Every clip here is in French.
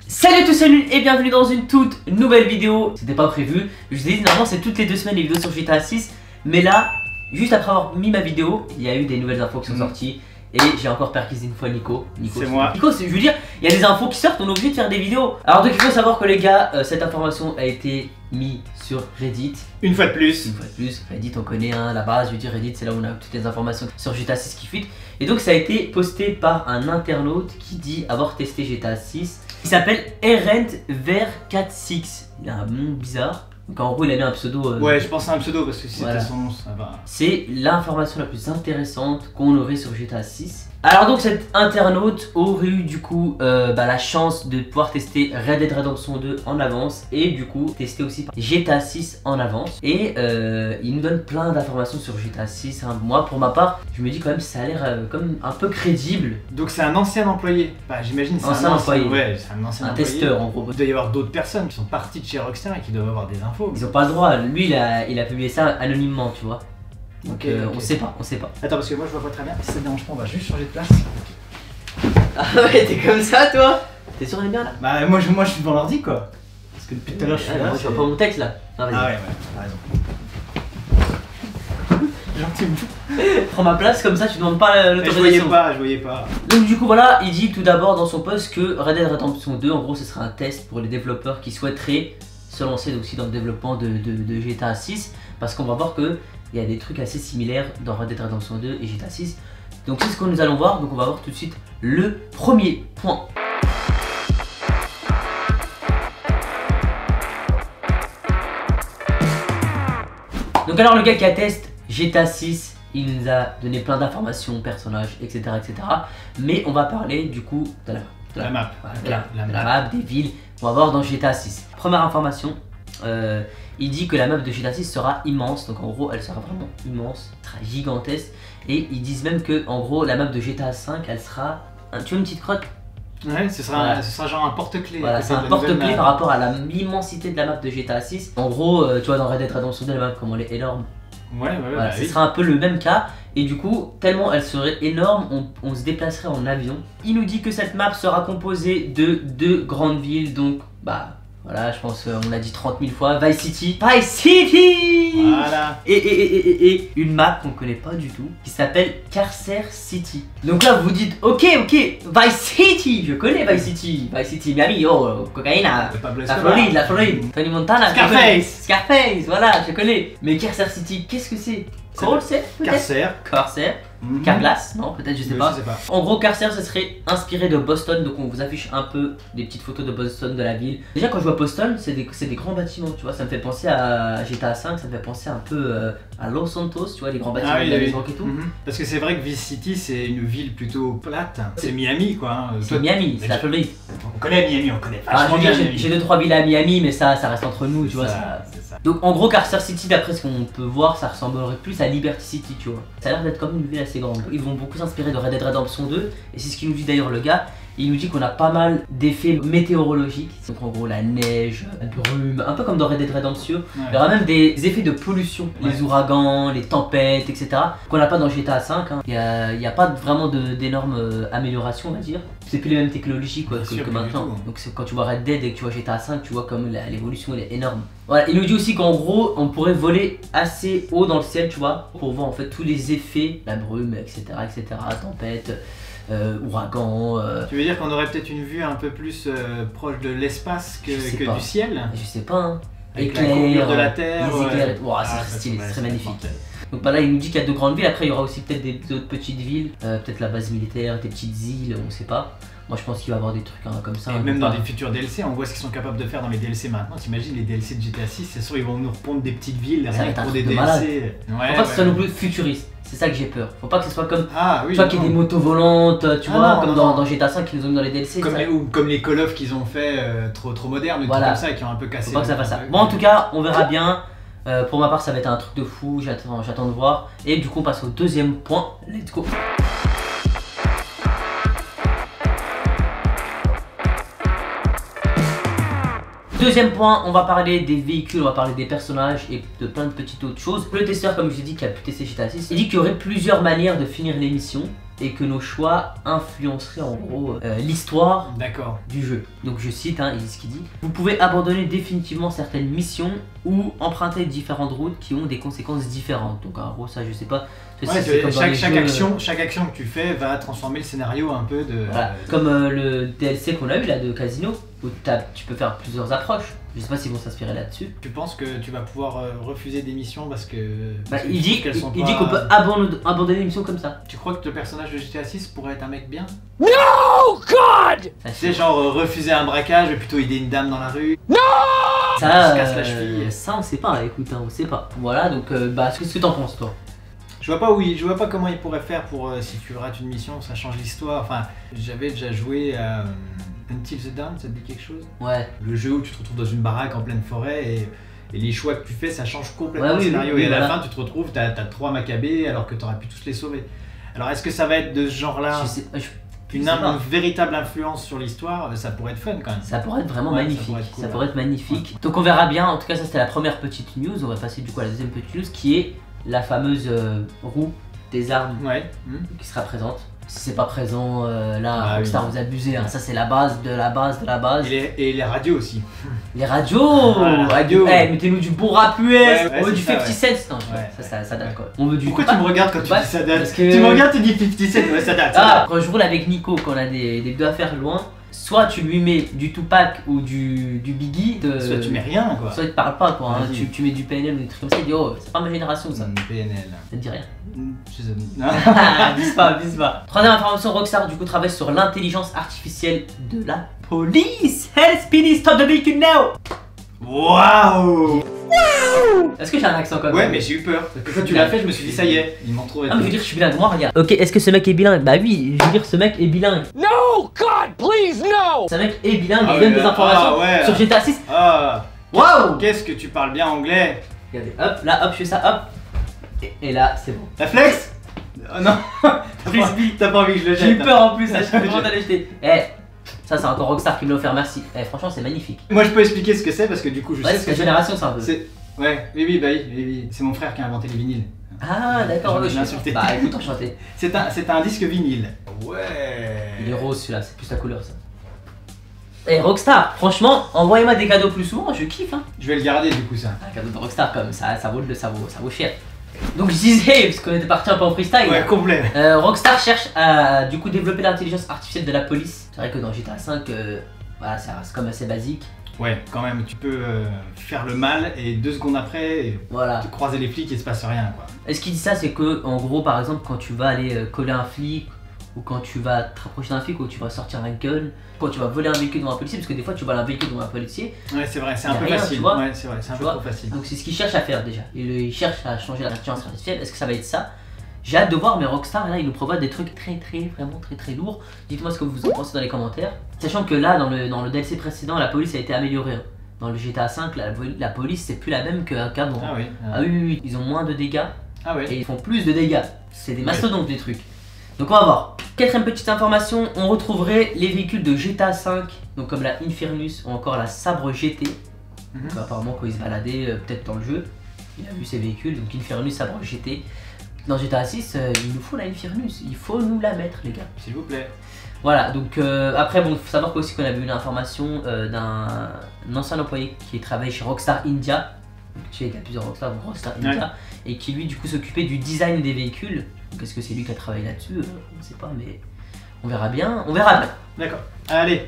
Salut à tous, salut et bienvenue dans une toute nouvelle vidéo. C'était pas prévu, je vous ai dit normalement c'est toutes les 2 semaines les vidéos sur GTA 6. Mais là, juste après avoir mis ma vidéo, il y a eu des nouvelles infos qui sont sorties. Et j'ai encore perquisé une fois Nico. C'est moi. Nico, je veux dire, il y a des infos qui sortent, on est obligé de faire des vidéos. Alors donc il faut savoir que les gars, cette information a été mise sur Reddit. Une fois de plus. Une fois de plus, Reddit on connaît hein, la base, je veux dire Reddit c'est là où on a toutes les informations sur GTA 6 qui fuitent. Et donc ça a été posté par un internaute qui dit avoir testé GTA 6. Il s'appelle ErentVer46. Il a un nom bizarre. Donc en gros il a mis un pseudo. Ouais, je pense à un pseudo parce que si voilà. c'était son nom, ça va. C'est l'information la plus intéressante qu'on aurait sur GTA 6. Alors donc cet internaute aurait eu du coup la chance de pouvoir tester Red Dead Redemption 2 en avance et du coup tester aussi GTA 6 en avance. Et il nous donne plein d'informations sur GTA 6. Hein. Moi pour ma part, je me dis quand même ça a l'air comme un peu crédible. Donc c'est un ancien employé. Bah j'imagine c'est un employé. Ouais, c'est un ancien employé. Testeur en gros. Il doit y avoir d'autres personnes qui sont parties de chez Rockstar et qui doivent avoir des infos. Ils ont pas le droit. Lui il a publié ça anonymement, tu vois. Donc on sait pas. Attends parce que moi je vois pas très bien, si ça te dérange pas on va juste changer de place. Ah ouais t'es comme ça toi? T'es sûr on est bien là? Bah moi je suis devant l'ordi quoi. Parce que depuis tout à l'heure je suis là. Moi je vois pas mon texte là. Ah ouais t'as raison. Gentiment. Prends ma place comme ça tu demandes pas l'autorisation. Je voyais pas. Donc du coup voilà, il dit tout d'abord dans son post que Red Dead Redemption 2 en gros ce sera un test pour les développeurs qui souhaiteraient se lancer aussi dans le développement de GTA 6. Parce qu'on va voir que il y a des trucs assez similaires dans Red Dead Redemption 2 et GTA 6. Donc c'est ce que nous allons voir, donc on va voir tout de suite le premier point. Donc alors le gars qui atteste GTA 6, il nous a donné plein d'informations, personnages, etc., etc. Mais on va parler du coup de la map, des villes qu'on va voir dans GTA 6. Première information, il dit que la map de GTA 6 sera immense, donc en gros elle sera vraiment immense, sera gigantesque. Et ils disent même que en gros la map de GTA 5 elle sera, tu vois une petite crotte? Ouais, ce sera genre un porte-clés. Voilà, c'est un porte-clés par rapport à l'immensité de la map de GTA 6. En gros, tu vois dans Red Dead Redemption 2 la map comment elle est énorme. Ouais, voilà, ce sera un peu le même cas. Et du coup, tellement elle serait énorme, on se déplacerait en avion. Il nous dit que cette map sera composée de 2 grandes villes, donc voilà, je pense on l'a dit 30 000 fois, Vice City. Vice City. Voilà. Et une map qu'on connaît pas du tout, qui s'appelle Carcer City. Donc là vous vous dites, ok, Vice City, je connais Vice City. Vice City, Miami, cocaïne, la Floride, Tony Montana, Scarface, voilà, je connais. Mais Carcer City, qu'est-ce que c'est? Carcer, Carglass, non, peut-être, je sais pas. En gros, Carcer, ça serait inspiré de Boston, donc on vous affiche un peu des petites photos de Boston, de la ville. Déjà, quand je vois Boston, c'est des grands bâtiments, tu vois, ça me fait penser à GTA 5, ça me fait penser un peu à Los Santos, tu vois, les grands bâtiments de la maison et tout. Parce que c'est vrai que Vice City, c'est une ville plutôt plate, c'est Miami quoi. C'est Miami, c'est la Floride. On connaît Miami, on connaît pas. J'ai 2-3 villes à Miami, mais ça reste entre nous, tu vois. Donc en gros, Carcer City, d'après ce qu'on peut voir, ça ressemblerait plus à Liberty City, tu vois. Ça a l'air d'être comme une ville assez grande. Ils vont beaucoup s'inspirer de Red Dead Redemption 2, et c'est ce qu'il nous dit d'ailleurs le gars. Il nous dit qu'on a pas mal d'effets météorologiques, donc en gros la neige, la brume, un peu comme dans Red Dead Redemption. Il y aura même des effets de pollution, les ouragans, les tempêtes, etc. qu'on n'a pas dans GTA 5. Hein. Il n'y a pas vraiment d'énormes améliorations, on va dire. C'est plus les mêmes technologies quoi, que maintenant. Donc quand tu vois Red Dead et que tu vois GTA 5, tu vois comme l'évolution elle est énorme. Voilà, il nous dit aussi qu'en gros on pourrait voler assez haut dans le ciel, tu vois, pour voir en fait tous les effets, la brume, etc., tempête. Ouragan. Tu veux dire qu'on aurait peut-être une vue un peu plus proche de l'espace que du ciel? Je sais pas. Hein. Avec la courbure de la Terre. Ça serait stylé, ce serait magnifique. Donc là il nous dit qu'il y a 2 grandes villes, après il y aura aussi peut-être d'autres petites villes, peut-être la base militaire, des petites îles, on sait pas. Moi je pense qu'il va y avoir des trucs comme ça. Et même dans les futurs DLC, on voit ce qu'ils sont capables de faire dans les DLC maintenant. T'imagines les DLC de GTA 6, c'est sûr ils vont nous repondre des petites villes rien pour des DLC. Faut pas que ce soit non plus futuriste, c'est ça que j'ai peur. Faut pas que ce soit comme, tu vois qu'il y ait des motos volantes, tu vois, comme dans GTA 5 qu'ils nous ont mis dans les DLC. Comme les Call of qu'ils ont fait trop modernes, comme ça, qui ont un peu cassé. Faut pas que ça fasse ça. Bon en tout cas, on verra bien. Pour ma part ça va être un truc de fou, j'attends de voir. Et du coup on passe au deuxième point, let's go. Deuxième point, on va parler des véhicules, on va parler des personnages et de plein de petites autres choses. Le testeur, comme je vous ai dit, qui a pu tester GTA 6, il dit qu'il y aurait plusieurs manières de finir les missions. et que nos choix influenceraient en gros l'histoire du jeu. Donc je cite, il dit ce qu'il dit. Vous pouvez abandonner définitivement certaines missions ou emprunter différentes routes qui ont des conséquences différentes. Donc en gros ça je sais pas. Chaque action que tu fais va transformer le scénario un peu de... Voilà. Comme le DLC qu'on a eu là de Casino, où tu peux faire plusieurs approches. Je sais pas s'ils vont s'inspirer là-dessus. Tu penses que tu vas pouvoir refuser des missions parce que... il dit qu'on peut abandonner une mission comme ça. Tu crois que le personnage de GTA 6 pourrait être un mec bien? No God! C'est genre refuser un braquage, plutôt aider une dame dans la rue. Non! Ça se casse la cheville. Ça on sait pas, écoute, on sait pas. Voilà, donc qu'est-ce que t'en penses toi? Je vois pas comment il pourrait faire pour si tu rates une mission, ça change l'histoire. Enfin, j'avais déjà joué à Until the Dawn, ça te dit quelque chose? Ouais. Le jeu où tu te retrouves dans une baraque en pleine forêt et les choix que tu fais, ça change complètement le scénario. Et à la fin, tu te retrouves, t'as 3 Maccabées alors que t'aurais pu tous les sauver. Alors est-ce que ça va être de ce genre-là? Une véritable influence sur l'histoire, ça pourrait être fun quand même. Ça pourrait être vraiment magnifique. Ça pourrait être magnifique. Donc on verra bien. En tout cas, ça c'était la première petite news. On va passer du coup à la deuxième petite news qui est la fameuse roue des armes qui sera présente. Si c'est pas présent, là, Rockstar vous abusez. Ça c'est la base de la base de la base. Et les radios aussi. Les radios, mettez-nous du bon rap US. On veut du 50 Cent. Non, ça date quoi. On veut du. Pourquoi tu me regardes quand tu dis ça date? Tu me regardes, tu dis 50 Cent, ouais ça date. Quand je roule avec Nico, quand on a des deux affaires loin, soit tu lui mets du Tupac ou du Biggie, soit tu mets rien quoi. Soit il te parle pas quoi, tu mets du PNL ou des trucs comme ça, il dit oh c'est pas ma génération ça. PNL. Ça te dit rien. Je sais Vise pas. Troisième information, Rockstar du coup travaille sur l'intelligence artificielle de la police. Hey Speedy, stop the vehicle now. Waouh. Est-ce que j'ai un accent comme ça? Ouais mais j'ai eu peur. Parce que quand tu l'as fait je me suis dit ça y est, ils m'ont trouvé. Ah mais je veux dire je suis bilingue, moi regarde. Ok, est-ce que ce mec est bilingue? Bah oui, je veux dire ce mec est bilingue. No God please no. Ce mec est bilingue, il donne des informations sur GTA 6. Waouh. Qu'est-ce que tu parles bien anglais? Regardez, hop, là hop, je fais ça, hop. Et là c'est bon. La flex? Oh non. T'as pas envie que je le jette? J'ai eu peur en plus, je sais pas comment t'allais jeter. Ça c'est encore Rockstar qui me l'a offert, merci. Franchement c'est magnifique. Moi je peux expliquer ce que c'est parce que du coup je sais c'est génération ça un peu. Oui, c'est mon frère qui a inventé les vinyles. Ah d'accord, je l'ai insulté. Bah écoute, enchanté. C'est un disque vinyle. Ouais. Il est rose celui-là, c'est plus la couleur ça. Rockstar, franchement, envoyez-moi des cadeaux plus souvent, je kiffe Je vais le garder du coup ça. Un cadeau de Rockstar comme ça vaut cher. Donc je disais, parce qu'on était parti un peu en freestyle. Ouais, complet. Rockstar cherche à du coup développer l'intelligence artificielle de la police. C'est vrai que dans GTA 5, ça reste comme assez basique. Ouais, quand même, tu peux faire le mal et 2 secondes après, te croiser les flics et il se passe rien quoi. Et ce qui dit ça, c'est que en gros, par exemple, quand tu vas aller coller un flic, ou quand tu vas te rapprocher d'un flic, ou tu vas sortir un gun, quand tu vas voler un véhicule devant un policier, parce que des fois tu voles un véhicule devant un policier. Ouais, c'est vrai, c'est un peu facile. Ouais, c'est vrai, c'est un peu trop facile. Donc c'est ce qu'ils cherchent à faire déjà. Il cherche à changer l'intelligence artificielle. Est-ce que ça va être ça? J'ai hâte de voir, mais Rockstar là il nous prévoit des trucs vraiment très lourds. Dites-moi ce que vous en pensez dans les commentaires. Sachant que là dans le DLC précédent, la police a été améliorée. Dans le GTA 5, la police c'est plus la même qu'avant. Ah oui, ils ont moins de dégâts. Et ils font plus de dégâts. C'est des mastodontes des trucs. Donc on va voir. Quatrième petite information, on retrouverait les véhicules de GTA 5, donc comme la Infernus ou encore la Sabre GT. Donc apparemment quand il se baladait peut-être dans le jeu, il a vu ces véhicules, donc Infernus, Sabre GT. Dans GTA 6, il nous faut la Infernus, il faut nous la mettre les gars. S'il vous plaît. Voilà, donc après bon, il faut savoir aussi qu'on avait eu une information d'un ancien employé qui travaille chez Rockstar India. Donc, tu sais, il y a plusieurs Rockstar India, et qui lui du coup s'occupait du design des véhicules. Donc est-ce que c'est lui qui a travaillé là-dessus? On ne sait pas, mais on verra bien. D'accord, allez.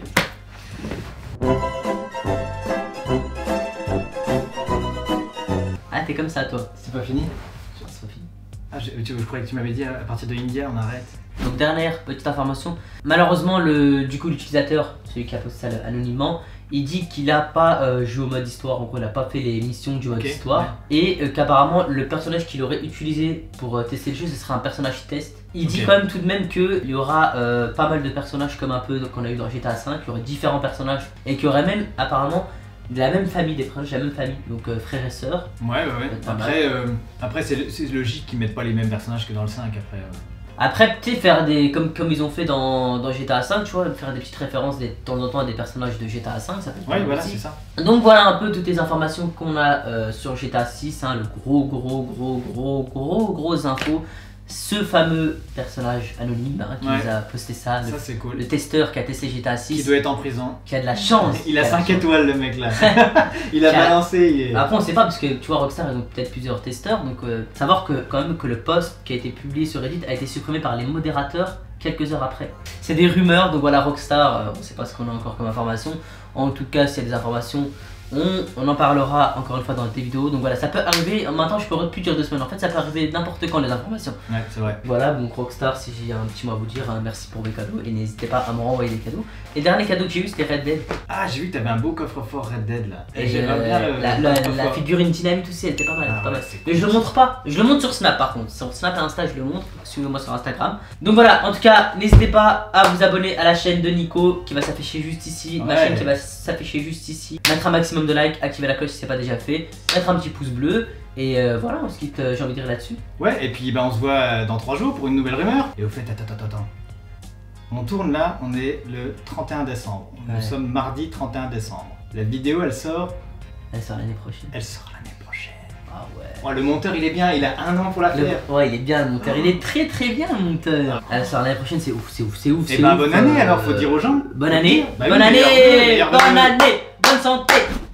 Ah t'es comme ça toi. C'est pas fini? C'est pas fini. Ah je croyais que tu m'avais dit à partir de India on arrête. Donc dernière petite information, malheureusement l'utilisateur, celui qui a posté ça anonymement, il dit qu'il n'a pas joué au mode histoire, en gros il n'a pas fait les missions du mode histoire, et qu'apparemment le personnage qu'il aurait utilisé pour tester le jeu ce serait un personnage test. Il dit quand même tout de même qu'il y aura pas mal de personnages comme un peu qu'on a eu dans GTA 5, il y aurait différents personnages, et qu'il y aurait même apparemment de la même famille, des personnages de la même famille, donc frères et sœurs. Ouais. Après c'est logique qu'ils mettent pas les mêmes personnages que dans le 5 après. Après, peut-être faire des. Comme ils ont fait dans GTA 5, tu vois, faire des petites références de temps en temps à des personnages de GTA 5, ça peut être. Ouais, voilà, c'est ça. Donc voilà un peu toutes les informations qu'on a sur GTA 6, hein, le gros infos. ce fameux personnage anonyme qui nous a posté ça. Ça c'est cool. Le testeur qui a testé GTA 6. Qui doit être en prison. Qui a de la chance. Il a 5 étoiles le mec là. Il a balancé. Après on sait pas parce que tu vois Rockstar ils ont peut-être plusieurs testeurs. Donc savoir que quand même que le post qui a été publié sur Reddit a été supprimé par les modérateurs quelques heures après. C'est des rumeurs donc voilà Rockstar, on sait pas ce qu'on a encore comme information. En tout cas s'il y a des informations on en parlera encore une fois dans tes vidéos. Donc voilà, ça peut arriver, maintenant je peux plus dire 2 semaines, en fait ça peut arriver n'importe quand les informations. Ouais, c'est vrai. Voilà, donc Rockstar, si j'ai un petit mot à vous dire, merci pour mes cadeaux et n'hésitez pas à me renvoyer des cadeaux. Et le dernier cadeau que j'ai eu c'était Red Dead. Ah, j'ai vu que t'avais un beau coffre-fort Red Dead là. Et j'aimerais bien la figurine dynamite aussi, elle était pas mal. Ah, pas mal. Mais je le montre pas, je le montre sur Snap par contre. Sur Snap et Insta je le montre, suivez-moi sur Instagram. Donc voilà, en tout cas, n'hésitez pas à vous abonner à la chaîne de Nico qui va s'afficher juste ici, ma chaîne qui va s'afficher juste ici. Mettre un maximum de likes, activer la cloche si c'est pas déjà fait, mettre un petit pouce bleu. Et voilà, on se quitte, j'ai envie de dire là-dessus. Ouais, et puis bah, on se voit dans 3 jours pour une nouvelle rumeur. Et au fait, attends. On tourne là, on est le 31 décembre. Nous sommes mardi 31 décembre. La vidéo, elle sort... Elle sort l'année prochaine. Elle sort l'année prochaine. Ah ouais. Oh, le monteur, il est bien, il a 1 an pour la faire. Ouais, il est bien le monteur, il est très bien le monteur. Elle sort l'année prochaine, c'est ouf. Et bah bonne année alors, faut dire aux gens. Bonne année, bonne année, bonne santé.